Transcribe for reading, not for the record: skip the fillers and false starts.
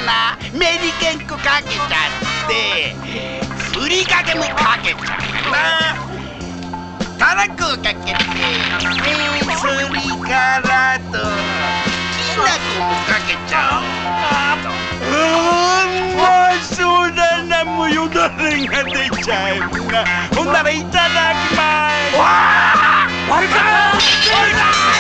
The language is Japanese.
なメリケンコかけちゃってふりかけもかけちゃうかな。たらこをかけてそれからときなこもかけちゃう。うまそうだな。もうよだれが出ちゃうな。ほんならいただきます。わあ！悪か！